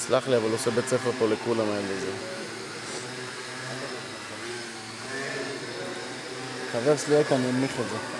סלח לי, אבל הוא עושה בית ספר פה לכולם האלה זה. חבר שלי כאן ינמיך את זה.